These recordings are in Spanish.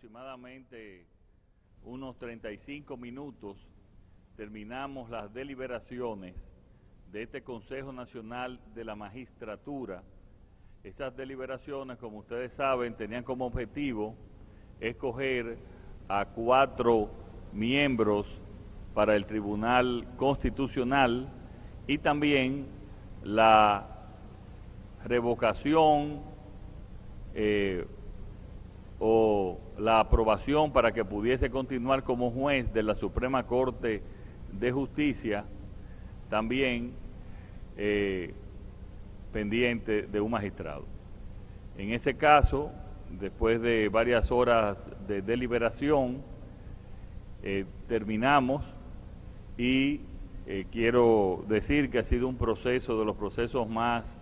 aproximadamente unos 35 minutos terminamos las deliberaciones de este Consejo Nacional de la Magistratura. Esas deliberaciones, como ustedes saben, tenían como objetivo escoger a 4 miembros para el Tribunal Constitucional y también la revocación o la aprobación para que pudiese continuar como juez de la Suprema Corte de Justicia, también pendiente de un magistrado. En ese caso, después de varias horas de deliberación, terminamos y quiero decir que ha sido un proceso de los procesos más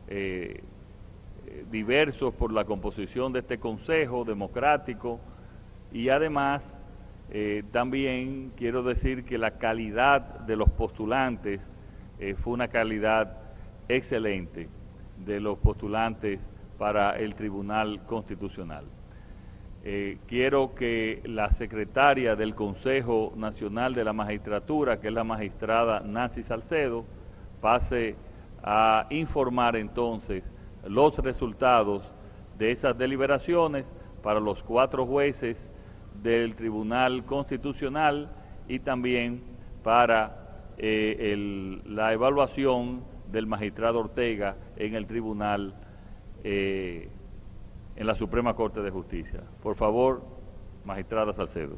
diversos por la composición de este Consejo democrático y además también quiero decir que la calidad de los postulantes fue una calidad excelente de los postulantes para el Tribunal Constitucional. Quiero que la secretaria del Consejo Nacional de la Magistratura, que es la magistrada Nancy Salcedo, pase a informar entonces los resultados de esas deliberaciones para los 4 jueces del Tribunal Constitucional y también para la evaluación del magistrado Ortega en el Tribunal, en la Suprema Corte de Justicia. Por favor, magistrada Salcedo.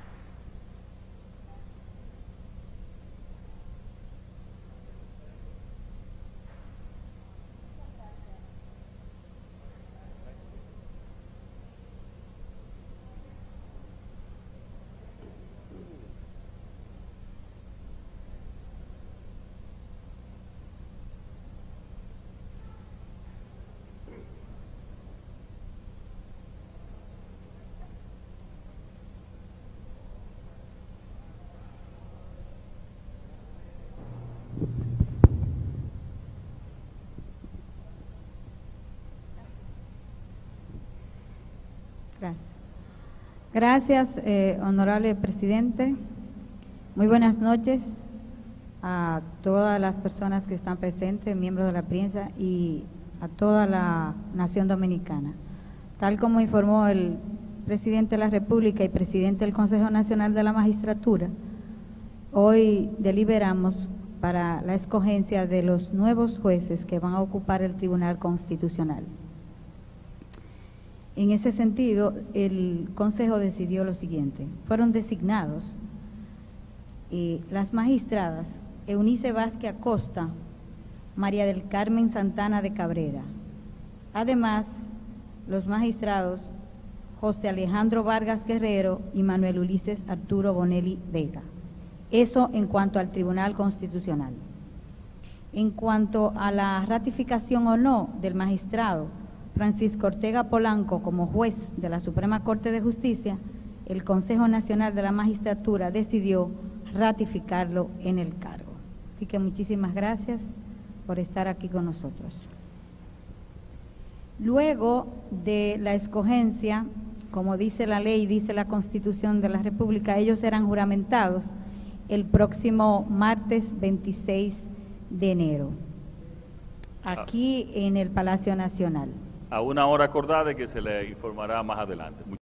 Gracias, honorable presidente. Muy buenas noches a todas las personas que están presentes, miembros de la prensa y a toda la nación dominicana. Tal como informó el presidente de la República y presidente del Consejo Nacional de la Magistratura, hoy deliberamos para la escogencia de los nuevos jueces que van a ocupar el Tribunal Constitucional. En ese sentido, el Consejo decidió lo siguiente: fueron designados las magistradas Eunice Vázquez Acosta, María del Carmen Santana de Cabrera. Además, los magistrados José Alejandro Vargas Guerrero y Manuel Ulises Arturo Bonelli Vega. Eso en cuanto al Tribunal Constitucional. En cuanto a la ratificación o no del magistrado Francisco Ortega Polanco como juez de la Suprema Corte de Justicia, el Consejo Nacional de la Magistratura decidió ratificarlo en el cargo. Así que muchísimas gracias por estar aquí con nosotros. Luego de la escogencia, como dice la ley, dice la Constitución de la República, ellos serán juramentados el próximo martes 26 de enero, aquí en el Palacio Nacional. A una hora acordada que se le informará más adelante.